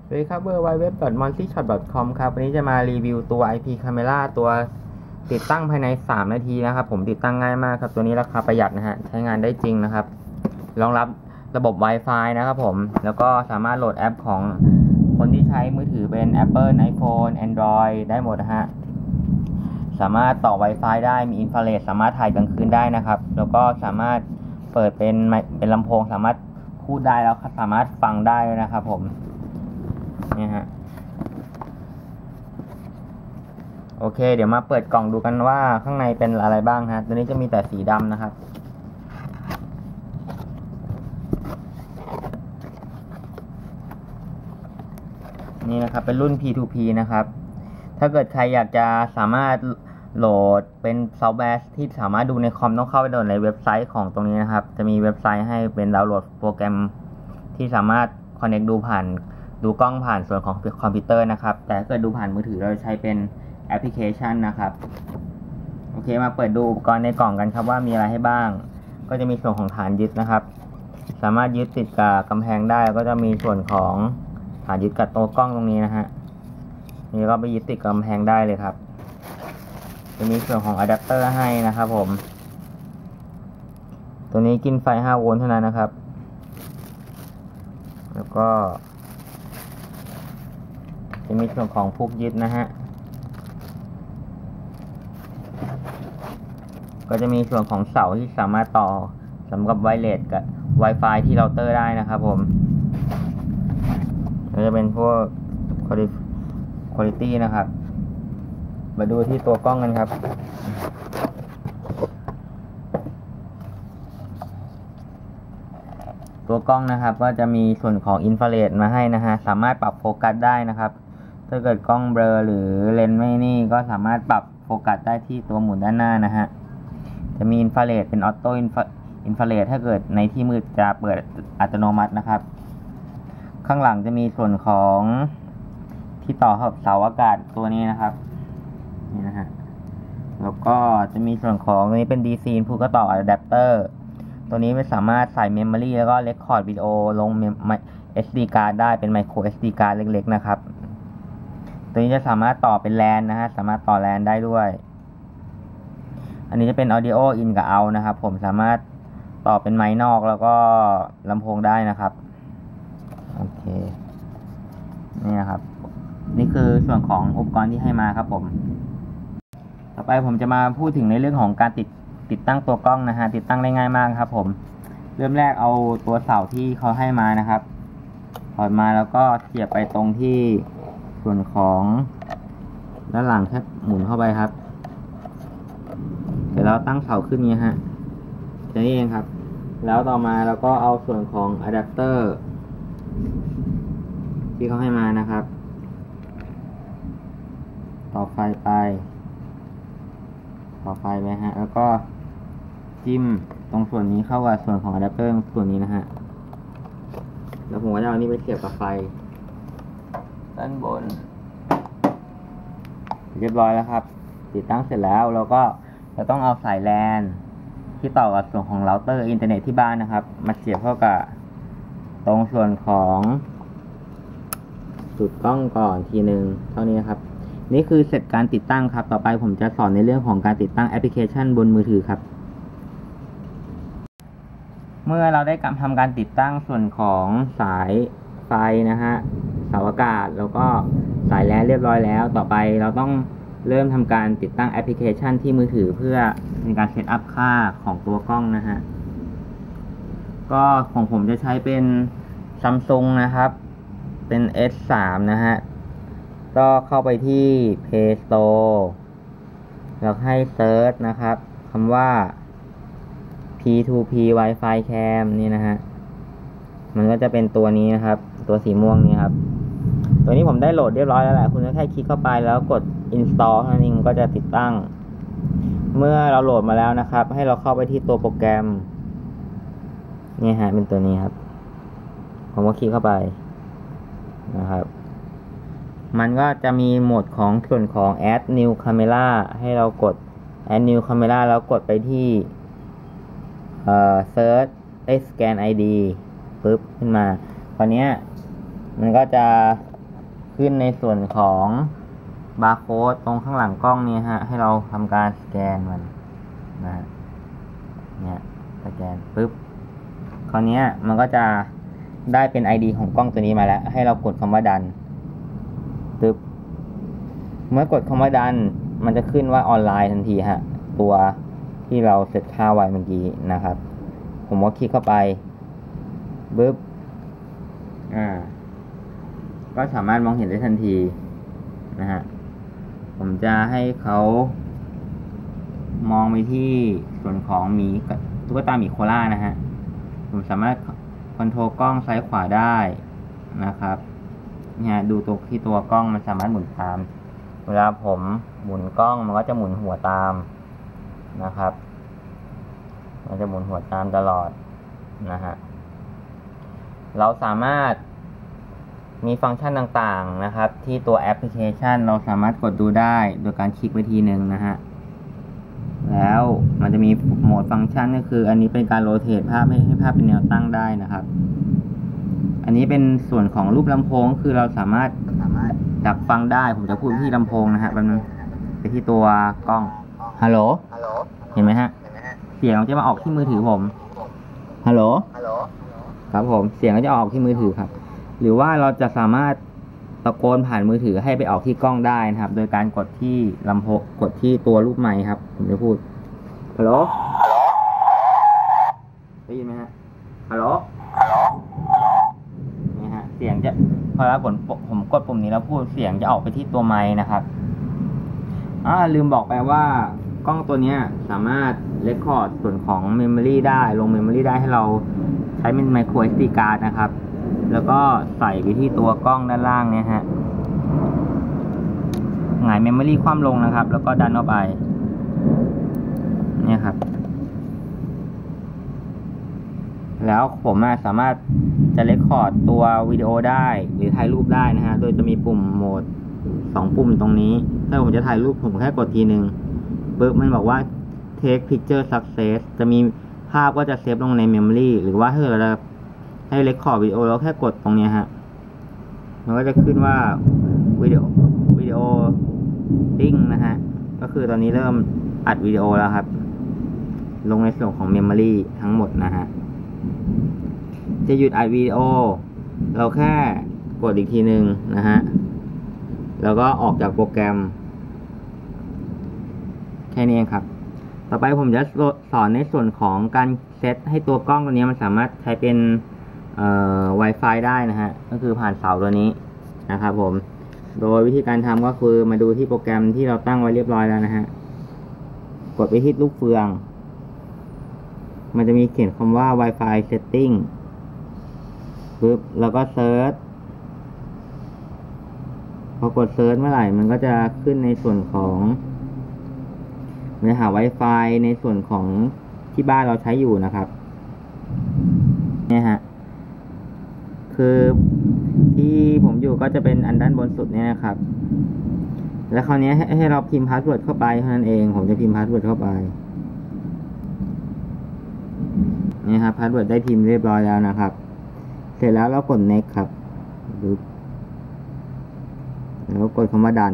สวัสดีครับwww.montyshot.com ครับวันนี้จะมารีวิวตัว IP Camera ตัวติดตั้งภายใน3นาทีนะครับผมติดตั้งง่ายมากครับตัวนี้ราคาประหยัดนะฮะใช้งานได้จริงนะครับรองรับระบบ Wi-Fi นะครับผมแล้วก็สามารถโหลดแอปของคนที่ใช้มือถือเป็น Apple iPhone Android ได้หมดนะฮะสามารถต่อ Wi-Fi ได้มีอินฟราเรดสามารถถ่ายกลางคืนได้นะครับแล้วก็สามารถเปิดเป็นลำโพงสามารถพูดได้แล้วสามารถฟังได้นะครับผมเนี่ยฮะโอเคเดี๋ยวมาเปิดกล่องดูกันว่าข้างในเป็นอะไรบ้างฮะตัวนี้จะมีแต่สีดำนะครับนี่นะครับเป็นรุ่น P2P นะครับถ้าเกิดใครอยากจะสามารถโหลดเป็นซอฟต์แวร์ที่สามารถดูในคอมต้องเข้าไปโหลดในเว็บไซต์ของตรงนี้นะครับจะมีเว็บไซต์ให้เป็นดาวน์โหลดโปรแกรมที่สามารถคอนเนคดูกล้องผ่านส่วนของคอมพิวเตอร์นะครับแต่ถ้าเกิดดูผ่านมือถือเราใช้เป็นแอปพลิเคชันนะครับโอเคมาเปิดดูอุปกรณ์ในกล่องกันครับว่ามีอะไรให้บ้างก็จะมีส่วนของฐานยึดนะครับสามารถยึดติดกับกำแพงได้ก็จะมีส่วนของฐานยึดกับตัวกล้องตรงนี้นะฮะนี่ก็ไปยึดติดกับกำแพงได้เลยครับจะมีส่วนของอะแดปเตอร์ให้นะครับผมตัวนี้กินไฟ5 โวลต์เท่านั้นนะครับแล้วก็จะมีส่วนของพุกยึดนะฮะก็จะมีส่วนของเสาที่สามารถต่อสำหรับไวเลสกับ Wi-Fi ที่เราเตอร์ได้นะครับผมก็จะเป็นพวก Quality นะครับมาดูที่ตัวกล้องกันครับตัวกล้องนะครับก็จะมีส่วนของอินฟราเรดมาให้นะฮะสามารถปรับโฟกัสได้นะครับถ้าเกิดกล้องเบลอหรือเลนส์ไม่นี่ก็สามารถปรับโฟกัสได้ที่ตัวหมุนด้านหน้านะฮะจะมีอินฟราเรดเป็นออโต้อินฟราเรดถ้าเกิดในที่มืดจะเปิดอัตโนมัตินะครับข้างหลังจะมีส่วนของที่ต่อกับเสาอากาศตัวนี้นะครับนี่นะฮะแล้วก็จะมีส่วนของตัวนี้เป็น DC input ก็ต่ออะแดปเตอร์ตัวนี้ไม่สามารถใส่เมมโมรี่แล้วก็เรคคอร์ดวิดีโอลงSD card ได้เป็น micro SD card เล็กๆนะครับตัวนี้จะสามารถต่อเป็น LAN นะฮะสามารถต่อ LAN ได้ด้วยอันนี้จะเป็น audio in กับ out นะครับผมสามารถต่อเป็นไมค์นอกแล้วก็ลำโพงได้นะครับโอเคนี่นะครับนี่คือส่วนของอุปกรณ์ที่ให้มาครับผมต่อไปผมจะมาพูดถึงในเรื่องของการติดตั้งตัวกล้องนะฮะติดตั้งได้ง่ายมากครับผมเริ่มแรกเอาตัวเสาที่เขาให้มานะครับถอดมาแล้วก็เสียบไปตรงที่ส่วนของด้านหลังแค่หมุนเข้าไปครับเดี๋ยวเราตั้งเสาขึ้นนี้ฮะแค่นี้เองครับแล้วต่อมาเราก็เอาส่วนของอะแดปเตอร์ที่เขาให้มานะครับต่อไฟไปฮะแล้วก็จิ้มตรงส่วนนี้เข้ากับส่วนของอะแดปเตอร์ส่วนนี้นะฮะแล้วผมก็จะเอานี้ไปเสียบกับไฟด้านบนเรียบร้อยแล้วครับติดตั้งเสร็จแล้วเราก็จะต้องเอาสายแลนที่ต่อกับส่วนของเราเตอร์อินเทอร์เน็ตที่บ้านนะครับมาเสียบเข้ากับตรงส่วนของจุดกล้องก่อนทีนึงเท่านี้ครับนี่คือเสร็จการติดตั้งครับต่อไปผมจะสอนในเรื่องของการติดตั้งแอปพลิเคชันบนมือถือครับเมื่อเราได้ทำการติดตั้งส่วนของสายไฟนะฮะเสาอากาศแล้วก็สายแลนเรียบร้อยแล้วต่อไปเราต้องเริ่มทำการติดตั้งแอปพลิเคชันที่มือถือเพื่อในการเซตอัพค่าของตัวกล้องนะฮะก็ของผมจะใช้เป็น Samsung นะครับเป็น S3 นะฮะก็เข้าไปที่ Play Store แล้วให้เซิร์ชนะครับคำว่า P2P Wi-Fi Cam นี่นะฮะมันก็จะเป็นตัวนี้นะครับตัวสีม่วงนี้ครับตัวนี้ผมได้โหลดเรียบร้อยแล้วแหละคุณก็แค่คลิกเข้าไปแล้วกด install นั่นเองก็จะติดตั้งเมื่อเราโหลดมาแล้วนะครับให้เราเข้าไปที่ตัวโปรแกรมนี่ฮะเป็นตัวนี้ครับผมก็คลิกเข้าไปนะครับมันก็จะมีโหมดของส่วนของ add new camera ให้เรากด add new camera แล้วกดไปที่search scan ID ปึ๊บขึ้นมาตอนนี้มันก็จะขึ้นในส่วนของบาร์โค้ดตรงข้างหลังกล้องนี้ฮะให้เราทำการสแกนมันนะเนี่ยสแกนปุ๊บคราวนี้มันก็จะได้เป็น ID ของกล้องตัวนี้มาแล้วให้เรากดคำว่าดันปึ๊บเมื่อกดคำว่าดันมันจะขึ้นว่าออนไลน์ทันทีฮะตัวที่เราเซตค่าไว้เมื่อกี้นะครับผมก็คลิกเข้าไปปึ๊บก็สามารถมองเห็นได้ทันทีนะฮะผมจะให้เขามองไปที่ส่วนของหมีตุ๊กตาหมีโคล่านะฮะผมสามารถคอนโทรลกล้องซ้ายขวาได้นะครับเนี่ยดูตัวที่ตัวกล้องมันสามารถหมุนตามเวลาผมหมุนกล้องมันก็จะหมุนหัวตามนะครับมันจะหมุนหัวตามตลอดนะฮะเราสามารถมีฟังก์ชันต่างๆนะครับที่ตัวแอปพลิเคชันเราสามารถกดดูได้โดยการคลิกไปทีหนึ่งนะฮะแล้วมันจะมีโหมดฟังก์ชันก็คืออันนี้เป็นการโรเตทภาพให้ภาพเป็นแนวตั้งได้นะครับอันนี้เป็นส่วนของรูปลำโพงคือเราสามารถจับฟังได้ผมจะพูดที่ลำโพงนะฮะแป๊บนึงไปที่ตัวกล้องฮัลโหลเห็นไหมฮะเสียงจะมาออกที่มือถือผมฮัลโหลครับผมเสียงก็จะออกที่มือถือครับหรือว่าเราจะสามารถตะโกนผ่านมือถือให้ไปออกที่กล้องได้นะครับโดยการกดที่ลำโพงกดที่ตัวรูปไมค์ครับผมจะพูดฮัลโหลได้ยินไหมฮะฮัลโหลนี่ฮะเสียงจะพอแล้วผมกดปุ่มนี้แล้วพูดเสียงจะออกไปที่ตัวไมค์นะครับลืมบอกไปว่ากล้องตัวนี้สามารถเรคคอร์ดส่วนของเมมโมรีได้ลงเมมโมรีได้ให้เราใช้เป็นไมโคร SD card นะครับแล้วก็ใส่ไปที่ตัวกล้องด้านล่างเนี่ยฮะหงายเมมโมรีคว่ำลงนะครับแล้วก็ดันเข้าไปเนี่ยครับแล้วผมสามารถจะเรคคอร์ดตัววิดีโอได้หรือถ่ายรูปได้นะฮะโดยจะมีปุ่มโหมด2ปุ่มตรงนี้ถ้าผมจะถ่ายรูปผมแค่กดทีนึงปึ๊บมันบอกว่า take picture success จะมีภาพก็จะเซฟลงในเมมโมรีหรือว่าถ้าเราจะให้เรคคอร์ดวิดีโอเราแค่กดตรงนี้ฮะมันก็จะขึ้นว่าวิดีโอดิ้งนะฮะก็คือตอนนี้เริ่มอัดวิดีโอแล้วครับลงในส่วนของเมมโมรีทั้งหมดนะฮะจะหยุดอัดวิดีโอเราแค่กดอีกทีนึงนะฮะแล้วก็ออกจากโปรแกรมแค่นี้เองครับต่อไปผมจะสอนในส่วนของการเซตให้ตัวกล้องตัวนี้มันสามารถใช้เป็นWi-Fi ได้นะฮะก็คือผ่านเสาตัวนี้นะครับผมโดยวิธีการทำก็คือมาดูที่โปรแกรมที่เราตั้งไว้เรียบร้อยแล้วนะฮะกดไปที่ลูกเฟืองมันจะมีเขียนคำว่า Wi-Fi setting ปึ๊บแล้วก็เซิร์ชพอกดเซิร์ชเมื่อไหร่มันก็จะขึ้นในส่วนของเนื้อหา Wi-Fi ในส่วนของที่บ้านเราใช้อยู่นะครับเนี่ยฮะคือที่ผมอยู่ก็จะเป็นอันด้านบนสุดเนี่ยนะครับแล้วคราวนี้ให้เราพิมพ์พาสเวิร์ดเข้าไปเท่านั้นเองผมจะพิมพ์พาสเวิร์ดเข้าไปนี่ครับพาสเวิร์ดได้พิมพ์เรียบร้อยแล้วนะครับเสร็จแล้วเรากด next ครับแล้วกดคำว่าดัน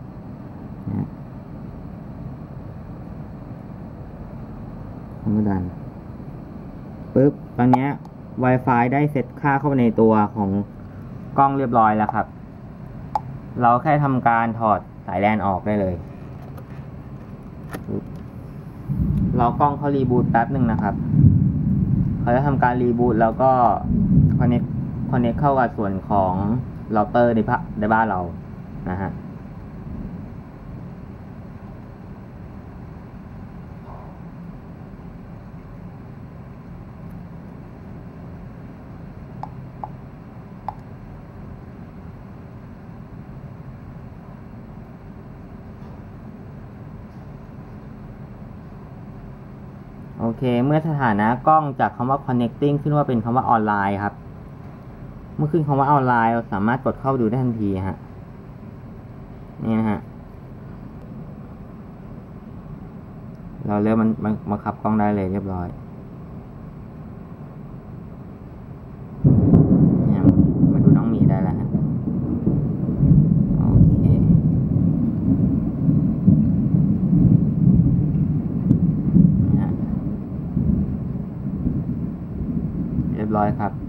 คำว่าดันปึ๊บตอนนี้ Wi-Fi ได้เซตค่าเข้าไปในตัวของกล้องเรียบร้อยแล้วครับเราแค่ทำการถอดสายแลนออกได้เลยรอกล้องเขารีบูตแป๊บหนึ่งนะครับเขาจะทำการรีบูตแล้วก็คอนเนคเข้ากับส่วนของเราเตอร์ในบ้านเรานะฮะโอเคเมื่อสถานะกล้องจากคำว่า connecting ขึ้นว่าเป็นคำว่าออนไลน์ครับเมื่อขึ้นคำว่าออนไลน์เราสามารถกดเข้าดูได้ทันทีฮะนี่นะฮะเราเริ่มมันบังคับกล้องได้เลยเรียบร้อยมาดูน้องหมีได้แล้วฮะรียบร้อยครับ